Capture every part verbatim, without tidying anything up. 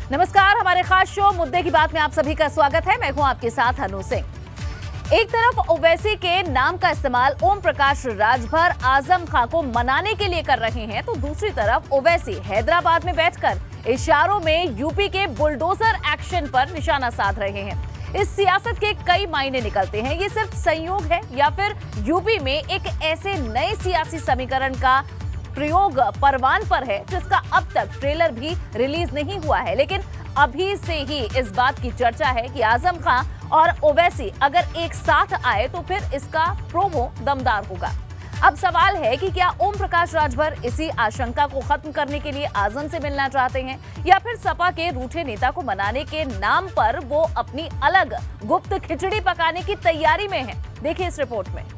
नमस्कार, हमारे खास शो मुद्दे की बात में आप सभी का स्वागत है। मैं हूं आपके साथ अनु सिंह। एक तरफ ओवैसी के नाम का इस्तेमाल ओम प्रकाश राजभर आजम खां को मनाने के लिए कर रहे हैं, तो दूसरी तरफ ओवैसी हैदराबाद में बैठकर इशारों में यूपी के बुलडोजर एक्शन पर निशाना साध रहे हैं। इस सियासत के कई मायने निकलते हैं। ये सिर्फ संयोग है या फिर यूपी में एक ऐसे नए सियासी समीकरण का प्रयोग परवान पर है जिसका अब तक ट्रेलर भी रिलीज नहीं हुआ है, लेकिन अभी से ही इस बात की चर्चा है कि आजम खां और ओवैसी अगर एक साथ आए तो फिर इसका प्रोमो दमदार होगा। अब सवाल है कि क्या ओम प्रकाश राजभर इसी आशंका को खत्म करने के लिए आजम से मिलना चाहते हैं या फिर सपा के रूठे नेता को मनाने के नाम पर वो अपनी अलग गुप्त खिचड़ी पकाने की तैयारी में है। देखिए इस रिपोर्ट में।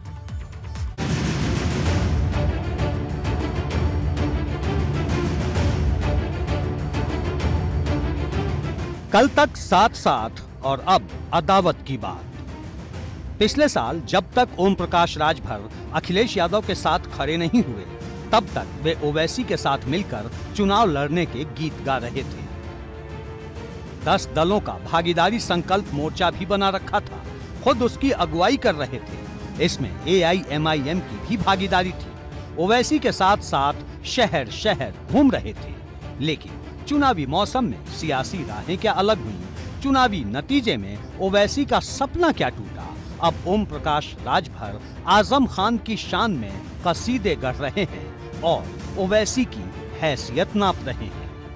कल तक साथ साथ और अब अदावत की बात। पिछले साल जब तक ओम प्रकाश राजभर अखिलेश यादव के साथ खड़े नहीं हुए, तब तक वे ओवैसी के साथ मिलकर चुनाव लड़ने के गीत गा रहे थे। दस दलों का भागीदारी संकल्प मोर्चा भी बना रखा था, खुद उसकी अगुवाई कर रहे थे। इसमें ए आई एम आई एम की भी भागीदारी थी। ओवैसी के साथ साथ शहर शहर घूम रहे थे। लेकिन चुनावी मौसम में सियासी राहें क्या अलग हुई, चुनावी नतीजे में ओवैसी का सपना क्या टूटा। अब ओम प्रकाश राजभर आजम खान की शान में कसीदे गढ़ रहे हैं और ओवैसी की हैसियत नाप रहे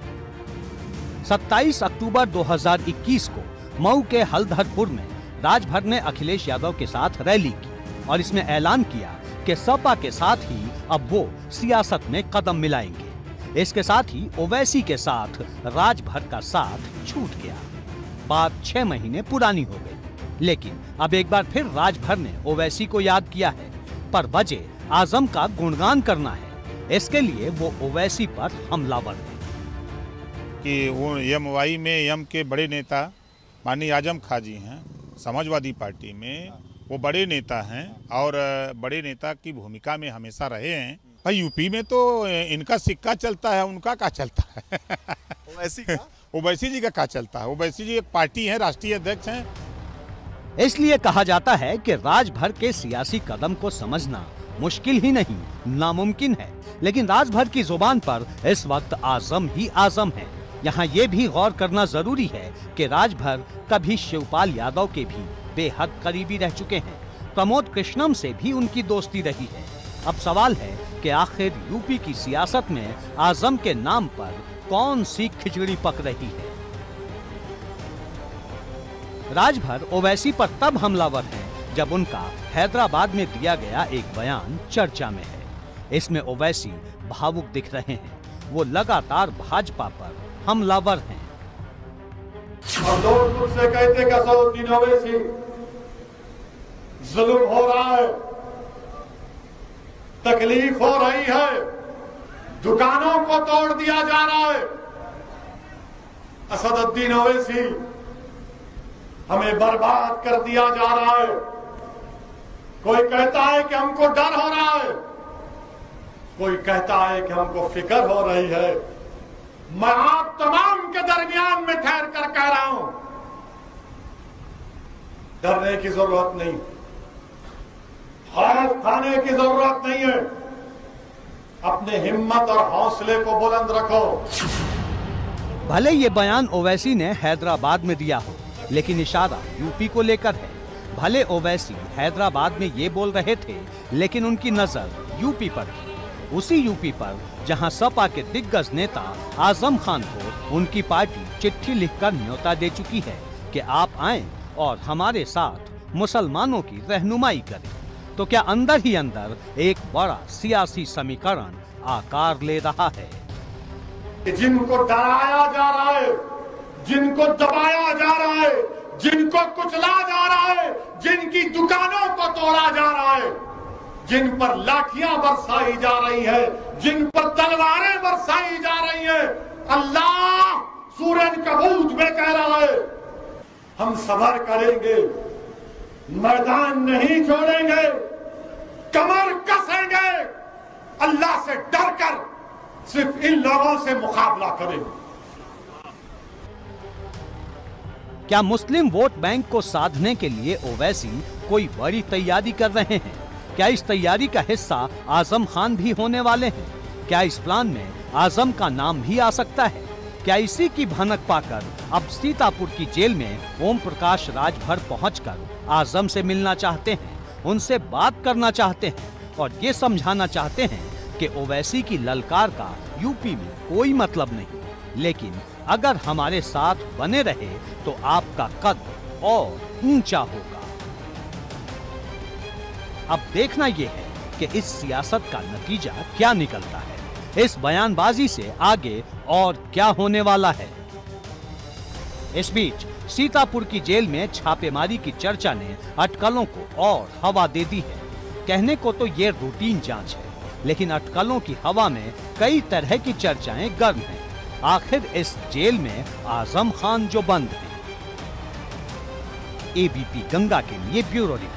हैं। सत्ताईस अक्टूबर दो हज़ार इक्कीस को मऊ के हल्दरपुर में राजभर ने अखिलेश यादव के साथ रैली की और इसमें ऐलान किया कि सपा के साथ ही अब वो सियासत में कदम मिलाएंगे। इसके साथ ही ओवैसी के साथ राजभर का साथ छूट गया। बात छह महीने पुरानी हो गई, लेकिन अब एक बार फिर राजभर ने ओवैसी को याद किया है, पर वजह आजम का गुणगान करना है। इसके लिए वो ओवैसी पर हमलावर है कि वो एमवाई में एम के बड़े नेता माननीय आजम खां जी हैं, समाजवादी पार्टी में वो बड़े नेता हैं और बड़े नेता की भूमिका में हमेशा रहे हैं। भाई यूपी में तो इनका सिक्का चलता है, उनका क्या चलता है? ओवैसी का ओवैसी जी का क्या चलता है? ओवैसी जी एक पार्टी है, राष्ट्रीय अध्यक्ष हैं। इसलिए कहा जाता है कि राजभर के सियासी कदम को समझना मुश्किल ही नहीं, नामुमकिन है। लेकिन राजभर की जुबान पर इस वक्त आजम ही आजम है। यहाँ ये भी गौर करना जरूरी है कि राजभर कभी शिवपाल यादव के भी बेहद करीबी रह चुके हैं। प्रमोद कृष्णम से भी उनकी दोस्ती रही है। अब सवाल है कि आखिर यूपी की सियासत में आजम के नाम पर कौन सी खिचड़ी पक रही है। राजभर ओवैसी पर तब हमलावर है जब उनका हैदराबाद में दिया गया एक बयान चर्चा में है। इसमें ओवैसी भावुक दिख रहे हैं। वो लगातार भाजपा पर हमलावर हैं। और से कहते कि असदुद्दीन ओवैसी जुल्म हो रहा है, तकलीफ हो रही है, दुकानों को तोड़ दिया जा रहा है। असदुद्दीन ओवैसी हमें बर्बाद कर दिया जा रहा है। कोई कहता है कि हमको डर हो रहा है, कोई कहता है कि हमको फिक्र हो रही है। मैं आप तमाम के दरमियान में ठहर कर कह रहा हूं, डरने की जरूरत नहीं, खौफ खाने की जरूरत नहीं है। अपने हिम्मत और हौसले को बुलंद रखो। भले ये बयान ओवैसी ने हैदराबाद में दिया हो, लेकिन इशारा यूपी को लेकर है। भले ओवैसी हैदराबाद में ये बोल रहे थे, लेकिन उनकी नजर यूपी पर थी। उसी यूपी पर जहां सपा के दिग्गज नेता आजम खान को उनकी पार्टी चिट्ठी लिखकर न्योता दे चुकी है कि आप आएं और हमारे साथ मुसलमानों की रहनुमाई करें। तो क्या अंदर ही अंदर एक बड़ा सियासी समीकरण आकार ले रहा है। जिनको डराया जा रहा है, जिनको दबाया जा रहा है, जिनको कुचला जा रहा है, जिनकी दुकानों को तोड़ा जा रहा है, जिन पर लाठियां बरसाई जा रही है, जिन पर तलवारें बरसाई जा रही है, अल्लाह सूरज कबूत में कह रहा है हम सबर करेंगे, मैदान नहीं छोड़ेंगे, कमर कसेंगे, अल्लाह से डरकर सिर्फ इन लोगों से मुकाबला करेंगे। क्या मुस्लिम वोट बैंक को साधने के लिए ओवैसी कोई बड़ी तैयारी कर रहे हैं? क्या इस तैयारी का हिस्सा आजम खान भी होने वाले हैं? क्या इस प्लान में आजम का नाम भी आ सकता है? क्या इसी की भनक पाकर अब सीतापुर की जेल में ओम प्रकाश राजभर पहुंचकर आजम से मिलना चाहते हैं, उनसे बात करना चाहते हैं और ये समझाना चाहते हैं कि ओवैसी की ललकार का यूपी में कोई मतलब नहीं, लेकिन अगर हमारे साथ बने रहे तो आपका कद और ऊंचा होगा। अब देखना यह है कि इस सियासत का नतीजा क्या निकलता है। इस बयानबाजी से आगे और क्या होने वाला है। इस बीच सीतापुर की जेल में छापेमारी की चर्चा ने अटकलों को और हवा दे दी है। कहने को तो ये रूटीन जांच है, लेकिन अटकलों की हवा में कई तरह की चर्चाएं गर्म हैं। आखिर इस जेल में आजम खान जो बंद हैं। एबीपी गंगा के लिए ब्यूरो रिपोर्ट।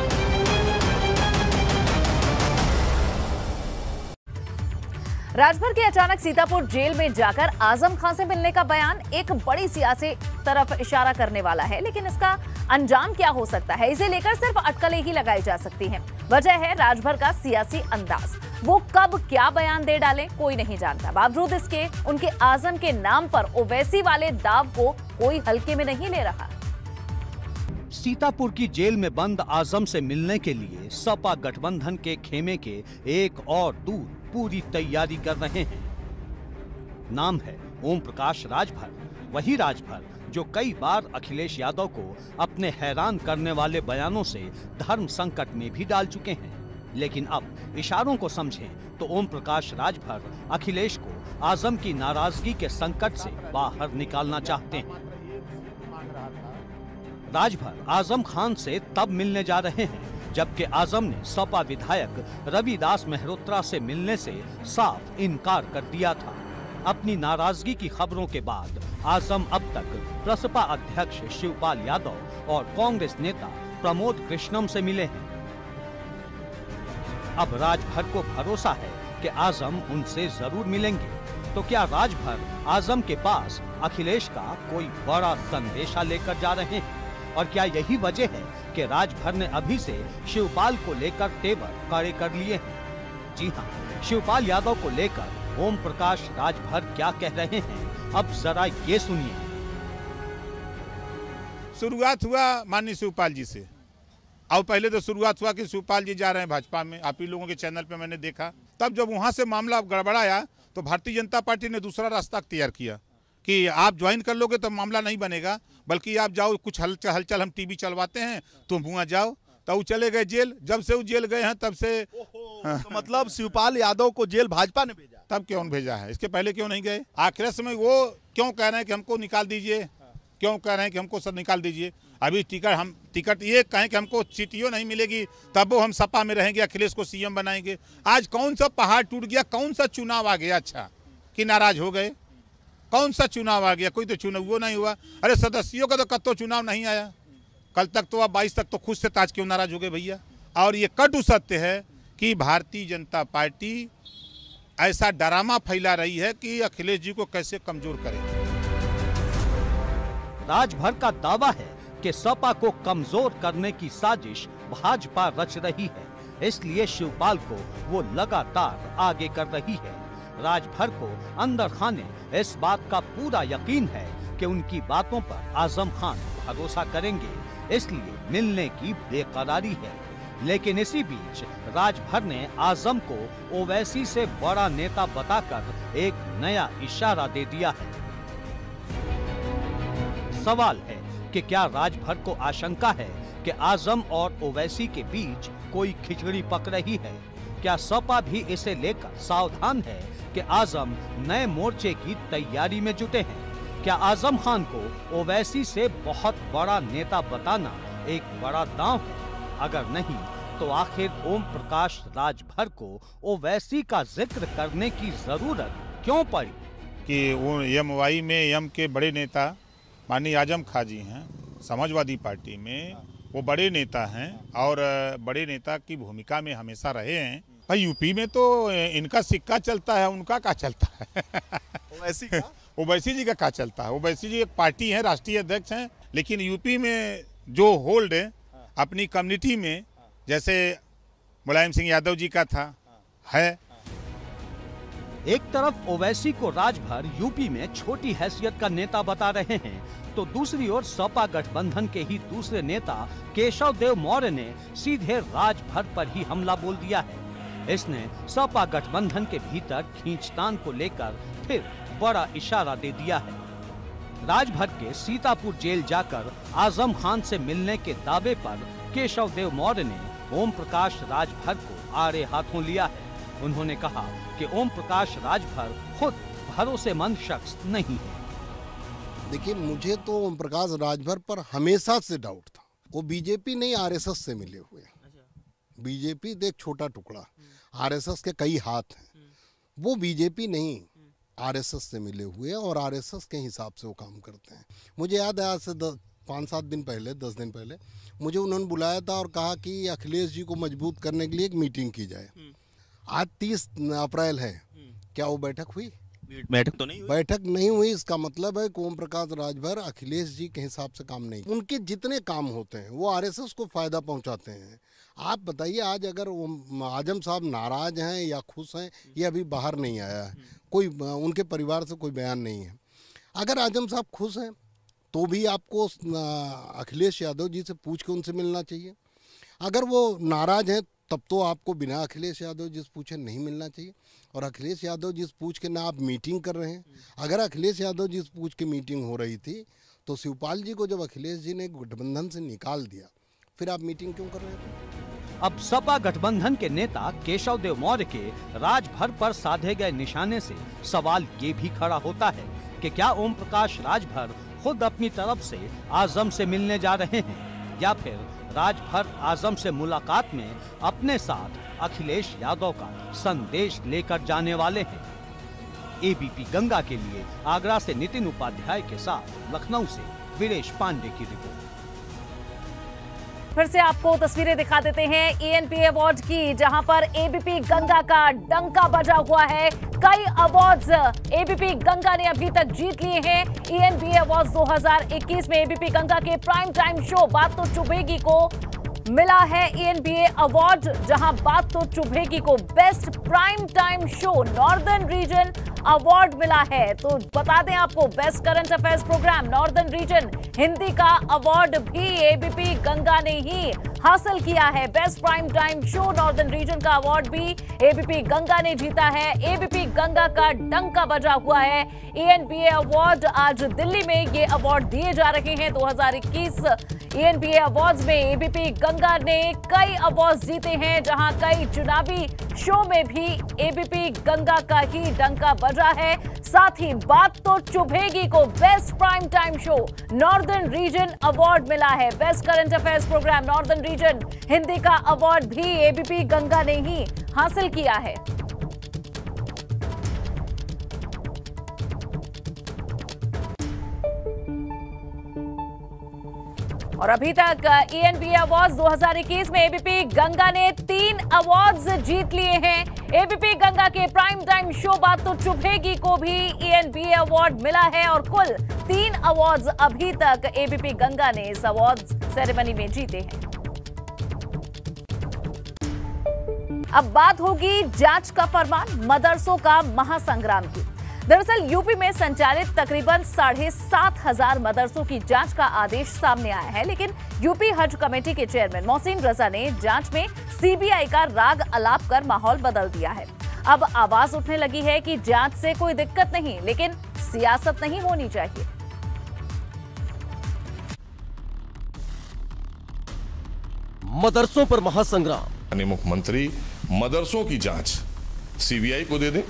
राजभर के अचानक सीतापुर जेल में जाकर आजम खान से मिलने का बयान एक बड़ी सियासी तरफ इशारा करने वाला है, लेकिन इसका अंजाम क्या हो सकता है, इसे लेकर सिर्फ अटकलें ही लगाई जा सकती हैं। वजह है राजभर का सियासी अंदाज। वो कब क्या बयान दे डालें कोई नहीं जानता। बावजूद इसके उनके आजम के नाम पर ओवैसी वाले दाव को कोई हल्के में नहीं ले रहा। सीतापुर की जेल में बंद आजम से मिलने के लिए सपा गठबंधन के खेमे के एक और दूत पूरी तैयारी कर रहे हैं। नाम है ओम प्रकाश राजभर, वही राजभर जो कई बार अखिलेश यादव को अपने हैरान करने वाले बयानों से धर्म संकट में भी डाल चुके हैं। लेकिन अब इशारों को समझें तो ओम प्रकाश राजभर अखिलेश को आजम की नाराजगी के संकट से बाहर निकालना चाहते हैं। राजभर आजम खान से तब मिलने जा रहे हैं जबकि आजम ने सपा विधायक रविदास मेहरोत्रा से मिलने से साफ इनकार कर दिया था। अपनी नाराजगी की खबरों के बाद आजम अब तक प्रसपा अध्यक्ष शिवपाल यादव और कांग्रेस नेता प्रमोद कृष्णम से मिले हैं। अब राजभर को भरोसा है कि आजम उनसे जरूर मिलेंगे। तो क्या राजभर आजम के पास अखिलेश का कोई बड़ा संदेशा लेकर जा रहे हैं? और क्या यही वजह है कि राजभर ने अभी से शिवपाल को लेकर तेवर कड़े कर लिए हैं? जी हां, शिवपाल यादव को लेकर ओम प्रकाश राजभर क्या कह रहे हैं, अब जरा ये सुनिए। शुरुआत हुआ माननीय शिवपाल जी से, और पहले तो शुरुआत हुआ कि शिवपाल जी जा रहे हैं भाजपा में। आप ही लोगों के चैनल पे मैंने देखा। तब जब वहां से मामला गड़बड़ाया तो भारतीय जनता पार्टी ने दूसरा रास्ता तैयार किया कि आप ज्वाइन कर लोगे तो मामला नहीं बनेगा, बल्कि आप जाओ, कुछ हलचल हलचल हम टीवी चलवाते हैं, तुम वहाँ जाओ। तो वो चले गए जेल। जब से वो जेल गए हैं तब से हाँ। तो मतलब शिवपाल यादव को जेल भाजपा ने भेजा? तब क्यों भेजा है? इसके पहले क्यों नहीं गए? आखिर समय वो क्यों कह रहे हैं कि हमको निकाल दीजिए, क्यों कह रहे हैं कि हमको सब निकाल दीजिए? अभी टिकट हम टिकट ये कहें कि हमको चिट्ठियों नहीं मिलेगी तब वो हम सपा में रहेंगे, अखिलेश को सीएम बनाएंगे। आज कौन सा पहाड़ टूट गया, कौन सा चुनाव आ गया अच्छा कि नाराज हो गए? कौन सा चुनाव आ गया? कोई तो चुनाव वो नहीं हुआ। अरे सदस्यों का तो कब तो चुनाव नहीं आया। कल तक तो अब बाईस तक तो खुश थे, ताज क्यों नाराज हो गए भैया? और ये कटु सत्य है कि भारतीय जनता पार्टी ऐसा ड्रामा फैला रही है कि अखिलेश जी को कैसे कमजोर करे। राजभर का दावा है कि सपा को कमजोर करने की साजिश भाजपा रच रही है, इसलिए शिवपाल को वो लगातार आगे कर रही है। राजभर को अंदर खाने इस बात का पूरा यकीन है कि उनकी बातों पर आजम खान भरोसा करेंगे, इसलिए मिलने की बेकरारी है। लेकिन इसी बीच राजभर ने आजम को ओवैसी से बड़ा नेता बताकर एक नया इशारा दे दिया है। सवाल है कि क्या राजभर को आशंका है कि आजम और ओवैसी के बीच कोई खिचड़ी पक रही है? क्या सपा भी इसे लेकर सावधान है कि आजम नए मोर्चे की तैयारी में जुटे हैं? क्या आजम खान को ओवैसी से बहुत बड़ा नेता बताना एक बड़ा दांव है? अगर नहीं तो आखिर ओम प्रकाश राजभर को ओवैसी का जिक्र करने की जरूरत क्यों पड़ी? कि वो एमवाई में एम के बड़े नेता माननीय आजम खां जी हैं, समाजवादी पार्टी में वो बड़े नेता हैं और बड़े नेता की भूमिका में हमेशा रहे हैं। भाई यूपी में तो इनका सिक्का चलता है, उनका क्या चलता है? ओवैसी का? ओवैसी जी का क्या चलता है? ओवैसी जी एक पार्टी है, राष्ट्रीय अध्यक्ष हैं, लेकिन यूपी में जो होल्ड अपनी कम्युनिटी में, जैसे मुलायम सिंह यादव जी का था, है। एक तरफ ओवैसी को राजभर यूपी में छोटी हैसियत का नेता बता रहे हैं, तो दूसरी ओर सपा गठबंधन के ही दूसरे नेता केशव देव मौर्य ने सीधे राजभर पर ही हमला बोल दिया है। इसने सपा गठबंधन के भीतर खींचतान को लेकर फिर बड़ा इशारा दे दिया है। राजभर के सीतापुर जेल जाकर आजम खान से मिलने के दावे पर केशव देव मौर्य ने ओम प्रकाश राजभर को आड़े हाथों लिया है। उन्होंने कहा कि ओम प्रकाश राजभर खुद भरोसेमंद शख्स नहीं है। देखिए, मुझे तो ओम प्रकाश राजभर पर हमेशा से डाउट था। वो बीजेपी नहीं, आरएसएस से मिले हुए। बीजेपी देख छोटा टुकड़ा, आरएसएस के कई हाथ हैं। वो बीजेपी नहीं, आरएसएस से मिले हुए और आरएसएस के हिसाब से वो काम करते हैं। मुझे याद है आज से पाँच सात दिन पहले, दस दिन पहले मुझे उन्होंने बुलाया था और कहा कि अखिलेश जी को मजबूत करने के लिए एक मीटिंग की जाए। आज तीस अप्रैल है, क्या वो बैठक हुई? बैठक तो नहीं हुई। बैठक नहीं हुई, इसका मतलब है कि ओम प्रकाश राजभर अखिलेश जी के हिसाब से काम नहीं। उनके जितने काम होते हैं वो आरएसएस को फायदा पहुंचाते हैं। आप बताइए, आज अगर आजम साहब नाराज हैं या खुश हैं, ये अभी बाहर नहीं आया है, कोई उनके परिवार से कोई बयान नहीं है। अगर आजम साहब खुश हैं तो भी आपको अखिलेश यादव जी से पूछ के उनसे मिलना चाहिए। अगर वो नाराज हैं तब तो आपको बिना अखिलेश यादव जी से पूछे नहीं मिलना चाहिए। और अखिलेश यादव जी से पूछ के ना आप मीटिंग कर रहे हैं। अगर अखिलेश यादव जी से पूछ के मीटिंग हो रही थी तो शिवपाल जी को जब अखिलेश जी ने गठबंधन से निकाल दिया, फिर आप मीटिंग क्यों कर रहे थे? अब सपा गठबंधन के नेता केशव देव मौर्य के राजभर पर साधे गए निशाने से सवाल ये भी खड़ा होता है कि क्या ओम प्रकाश राजभर खुद अपनी तरफ से आजम से मिलने जा रहे हैं, या फिर राजभर आजम से मुलाकात में अपने साथ अखिलेश यादव का संदेश लेकर जाने वाले हैं। एबीपी गंगा के लिए आगरा से नितिन उपाध्याय के साथ लखनऊ से वीरेश पांडे की रिपोर्ट। फिर से आपको तस्वीरें दिखा देते हैं ईएनपी अवार्ड की, जहां पर एबीपी गंगा का डंका बजा हुआ है। कई अवार्ड्स एबीपी गंगा ने अभी तक जीत लिए हैं। ईएनपी अवार्ड्स दो हज़ार इक्कीस में एबीपी गंगा के प्राइम टाइम शो बात तो चुभेगी को मिला है ईएनपीए अवार्ड, जहां बात तो चुभेगी को best prime time show northern region award मिला है। तो बता दें आपको, best current affairs programme northern region Hindi का अवार्ड भी एबीपी गंगा ने ही हासिल किया है। Best prime time show northern region का अवार्ड भी एबीपी गंगा ने जीता है। एबीपी गंगा का डंका बजा हुआ है। ईएनपीए अवार्ड आज दिल्ली में ये अवार्ड दिए जा रहे हैं। दो हज़ार इक्कीस ईएनपीए अवार्ड्स में एबीपी गंगा ने कई अवार्ड्स जीते हैं, जहां कई चुनावी शो में भी एबीपी गंगा का ही डंका बजा है। साथ ही बात तो चुभेगी को best prime time show northern region award मिला है। Best current affairs programme northern region Hindi का अवार्ड भी एबीपी गंगा ने ही हासिल किया है। और अभी तक ईएनपीए अवार्ड्स दो हज़ार इक्कीस में एबीपी गंगा ने तीन अवार्ड्स जीत लिए हैं। एबीपी गंगा के प्राइम टाइम शो बात तो चुभेगी को भी ईएनपीए अवार्ड मिला है और कुल तीन अवार्ड्स अभी तक एबीपी गंगा ने इस अवार्ड सेरेमनी में जीते हैं। अब बात होगी जांच का फरमान, मदरसों का महासंग्राम की। दरअसल यूपी में संचालित तकरीबन साढ़े सात हजार मदरसों की जांच का आदेश सामने आया है, लेकिन यूपी हज कमेटी के चेयरमैन मोहसिन रजा ने जांच में सीबीआई का राग अलाप कर माहौल बदल दिया है। अब आवाज उठने लगी है कि जांच से कोई दिक्कत नहीं, लेकिन सियासत नहीं होनी चाहिए। मदरसों पर महासंग्राम। मुख्यमंत्री मदरसों की जांच सीबीआई को दे दें।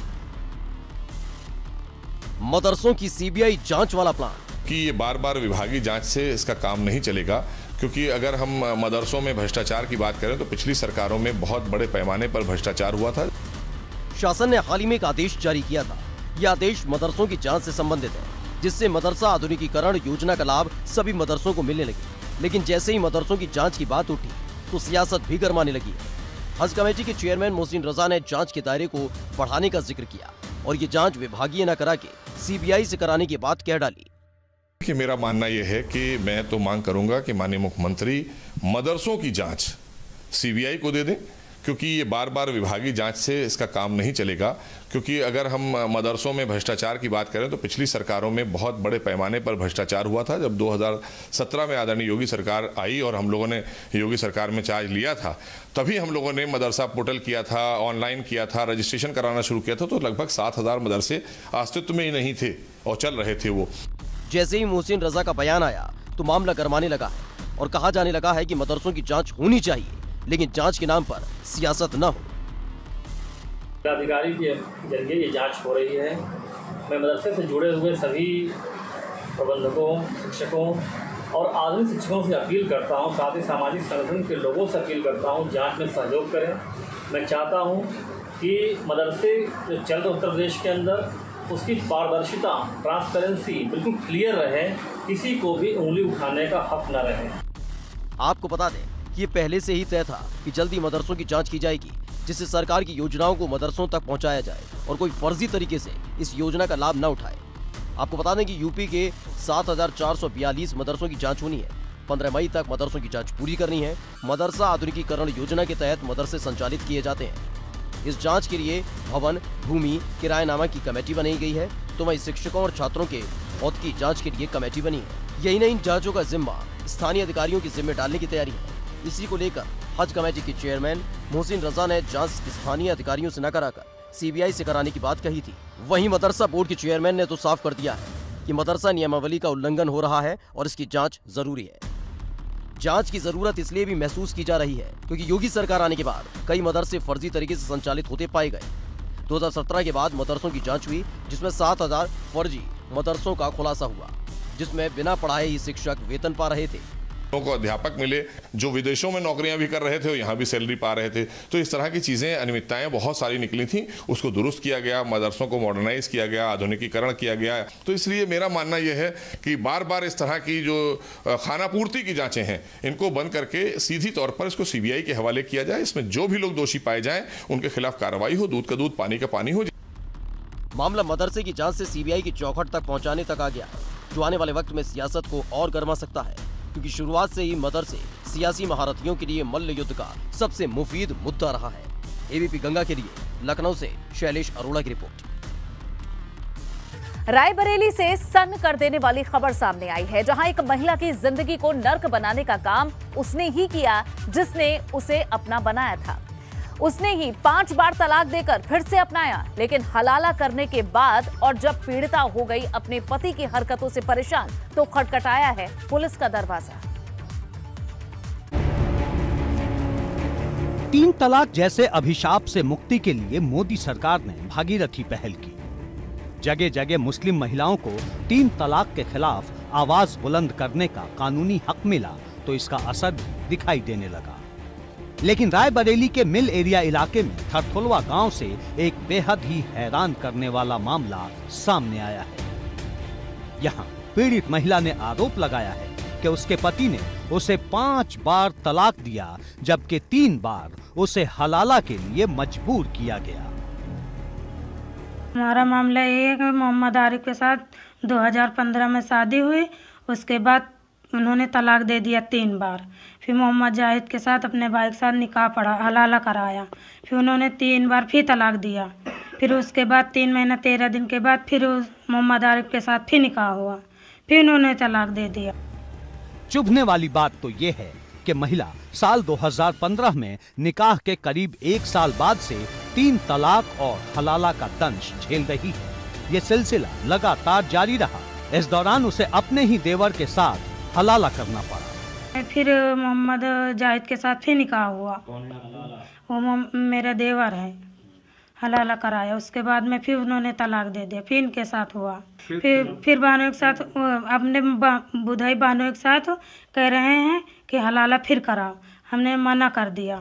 मदरसों की सीबीआई जांच वाला प्लान कि ये बार बार विभागीय जांच से इसका काम नहीं चलेगा, क्योंकि अगर हम मदरसों में भ्रष्टाचार की बात करें तो पिछली सरकारों में बहुत बड़े पैमाने पर भ्रष्टाचार हुआ था। शासन ने हाल ही में एक आदेश जारी किया था। यह आदेश मदरसों की जांच से संबंधित है, जिससे मदरसा आधुनिकीकरण योजना का लाभ सभी मदरसों को मिलने लगे। लेकिन जैसे ही मदरसों की जांच की बात उठी तो सियासत भी गरमाने लगी है। हज कमेटी के चेयरमैन मोहसिन रजा ने जांच के दायरे को बढ़ाने का जिक्र किया और ये जांच विभागीय न करा के सीबीआई से कराने की बात कह डाली। कि मेरा मानना यह है कि मैं तो मांग करूंगा कि माननीय मुख्यमंत्री मदरसों की जांच सीबीआई को दे दें, क्योंकि ये बार बार विभागीय जांच से इसका काम नहीं चलेगा। क्योंकि अगर हम मदरसों में भ्रष्टाचार की बात करें तो पिछली सरकारों में बहुत बड़े पैमाने पर भ्रष्टाचार हुआ था। जब दो हज़ार सत्रह में आदरणीय योगी सरकार आई और हम लोगों ने योगी सरकार में चार्ज लिया था, तभी हम लोगों ने मदरसा पोर्टल किया था, ऑनलाइन किया था, रजिस्ट्रेशन कराना शुरू किया था। तो लगभग सात हज़ार मदरसे अस्तित्व में ही नहीं थे और चल रहे थे वो। जैसे ही मोहसिन रजा का बयान आया तो मामला गरमाने लगा है और कहा जाने लगा है कि मदरसों की जांच होनी चाहिए, लेकिन जांच के नाम पर सियासत न हो। अधिकारी के जरिए ये जांच हो रही है। मैं मदरसे से जुड़े हुए सभी प्रबंधकों, शिक्षकों और आधुनिक शिक्षकों से अपील करता हूं, साथ ही सामाजिक संगठन के लोगों से अपील करता हूं, जांच में सहयोग करें। मैं चाहता हूं कि मदरसे जो चल रहे उत्तर प्रदेश के अंदर उसकी पारदर्शिता, ट्रांसपेरेंसी बिल्कुल क्लियर रहे, किसी को भी उंगली उठाने का हक न रहे। आपको बता दें कि ये पहले से ही तय था कि जल्दी मदरसों की जांच की जाएगी, जिससे सरकार की योजनाओं को मदरसों तक पहुंचाया जाए और कोई फर्जी तरीके से इस योजना का लाभ न उठाए। आपको बता दें कि यूपी के सात हजार चार सौ बयालीस मदरसों की जांच होनी है। पंद्रह मई तक मदरसों की जांच पूरी करनी है। मदरसा आधुनिकीकरण योजना के तहत मदरसे संचालित किए जाते हैं। इस जांच के लिए भवन, भूमि, किराएनामा की कमेटी बनाई गई है, तो वहीं शिक्षकों और छात्रों के औहद की जाँच के लिए कमेटी बनी है। यही नहीं, जाँचों का जिम्मा स्थानीय अधिकारियों के जिम्मे डालने की तैयारी है। इसी को लेकर हज कमेटी के चेयरमैन मोहसिन रजा ने जांच स्थानीय अधिकारियों से न कराकर सीबीआई से कराने की बात कही थी। वहीं मदरसा बोर्ड के चेयरमैन ने तो साफ कर दिया है कि मदरसा नियमावली का उल्लंघन हो रहा है और इसकी जांच जरूरी है। जांच की जरूरत इसलिए भी महसूस की जा रही है क्योंकि योगी सरकार आने के बाद कई मदरसे फर्जी तरीके से संचालित होते पाए गए। दो हज़ार सत्रह के बाद मदरसों की जाँच हुई, जिसमें सात हजार फर्जी मदरसों का खुलासा हुआ, जिसमें बिना पढ़ाए ही शिक्षक वेतन पा रहे थे। को अध्यापक मिले जो विदेशों में नौकरियां भी कर रहे थे और यहाँ भी सैलरी पा रहे थे। तो इस तरह की चीज़ें, अनियमितताएं बहुत सारी निकली थी। उसको दुरुस्त किया गया, मदरसों को मॉडर्नाइज किया गया, आधुनिकीकरण किया गया। तो इसलिए मेरा मानना यह है कि बार बार इस तरह की जो खानापूर्ति की जांचें हैं, इनको बंद करके सीधी तौर पर इसको सीबीआई के हवाले किया जाए। इसमें जो भी लोग दोषी पाए जाएं उनके खिलाफ कार्रवाई हो, दूध का दूध पानी का पानी हो। मामला मदरसे की जाँच से सीबीआई की चौखट तक पहुँचाने तक आ गया है, जो आने वाले वक्त में सियासत को और गर्मा सकता है, क्योंकि शुरुआत से ही मदरसे सियासी महारथियों के लिए मल्ल युद्ध का सबसे मुफीद मुद्दा रहा है। एबीपी गंगा के लिए लखनऊ से शैलेश अरोड़ा की रिपोर्ट। रायबरेली से सन्न कर देने वाली खबर सामने आई है, जहां एक महिला की जिंदगी को नर्क बनाने का काम उसने ही किया जिसने उसे अपना बनाया था। उसने ही पांच बार तलाक देकर फिर से अपनाया, लेकिन हलाला करने के बाद और जब पीड़िता हो गई अपने पति की हरकतों से परेशान, तो खटखटाया है पुलिस का दरवाजा। तीन तलाक जैसे अभिशाप से मुक्ति के लिए मोदी सरकार ने भागीरथी पहल की। जगह जगह मुस्लिम महिलाओं को तीन तलाक के खिलाफ आवाज बुलंद करने का कानूनी हक मिला, तो इसका असर भी दिखाई देने लगा। लेकिन रायबरेली के मिल एरिया इलाके में थरथुलवा गांव से एक बेहद ही हैरान करने वाला मामला सामने आया है। यहां पीड़ित महिला ने आरोप लगाया है कि उसके पति ने उसे पांच बार तलाक दिया, जबकि तीन बार उसे हलाला के लिए मजबूर किया गया। हमारा मामला ये है कि मोहम्मद आरिफ के साथ दो हज़ार पंद्रह में शादी हुई, उसके बाद उन्होंने तलाक दे दिया तीन बार। फिर मोहम्मद जाहिद के साथ अपने भाई के साथ निकाह पढ़ा, हलाला कराया, फिर उन्होंने तीन बार फिर तलाक दिया। फिर उसके बाद तीन महीना तेरह दिन के बाद फिर मोहम्मद आरिफ के साथ फिर निकाह हुआ, फिर उन्होंने तलाक दे दिया। चुभने वाली बात तो ये है कि महिला साल दो हज़ार पंद्रह में निकाह के करीब एक साल बाद से तीन तलाक और हलाला का दंश झेल रही है। ये सिलसिला लगातार जारी रहा। इस दौरान उसे अपने ही देवर के साथ हलाला करना पड़ा। फिर मोहम्मद जाहिद के साथ फिर निकाह हुआ, वो मेरा देवर है, हलाला कराया। उसके बाद में फिर उन्होंने तलाक दे दिया, फिर इनके साथ हुआ। फिर फिर बानों के साथ अपने बुधाई बानों के साथ कह रहे हैं कि हलाला फिर कराओ, हमने मना कर दिया।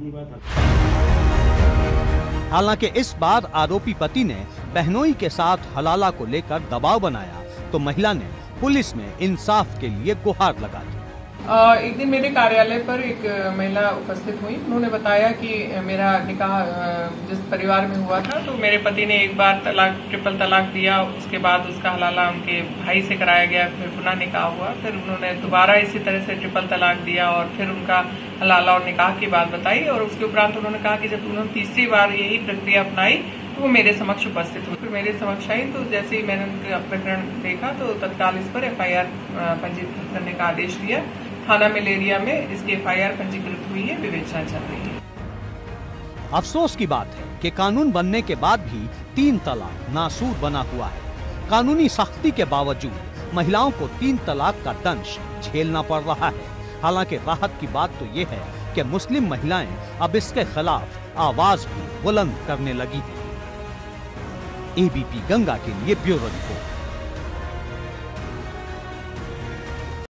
हालांकि इस बार आरोपी पति ने बहनोई के साथ हलाला को लेकर दबाव बनाया, तो महिला ने पुलिस में इंसाफ के लिए गुहार लगा दी। आ, एक दिन मेरे कार्यालय पर एक महिला उपस्थित हुई। उन्होंने बताया कि मेरा निकाह जिस परिवार में हुआ था तो मेरे पति ने एक बार तलाक ट्रिपल तलाक दिया, उसके बाद उसका हलाला उनके भाई से कराया गया, फिर पुनः निकाह हुआ, फिर उन्होंने दोबारा इसी तरह से ट्रिपल तलाक दिया और फिर उनका हलाला और निकाह की बात बताई। और उसके उपरांत उन्होंने कहा कि जब उन्होंने तीसरी बार यही प्रक्रिया अपनाई तो वो मेरे समक्ष उपस्थित हुई। फिर मेरे समक्ष आई तो जैसे ही मैंने उनका प्रकरण देखा तो तत्काल इस पर एफ आई आर पंजीकृत करने का आदेश दिया। थाना मलेरिया में इसकी एफ आई आर पंजीकृत हुई है, विवेचना चल रही है। अफसोस की बात है कि कानून बनने के बाद भी तीन तलाक नासूर बना हुआ है। कानूनी सख्ती के बावजूद महिलाओं को तीन तलाक का दंश झेलना पड़ रहा है। हालांकि राहत की बात तो ये है कि मुस्लिम महिलाएं अब इसके खिलाफ आवाज भी बुलंद करने लगी हैं। ए बी पी गंगा के लिए ब्यूरो रिपोर्ट।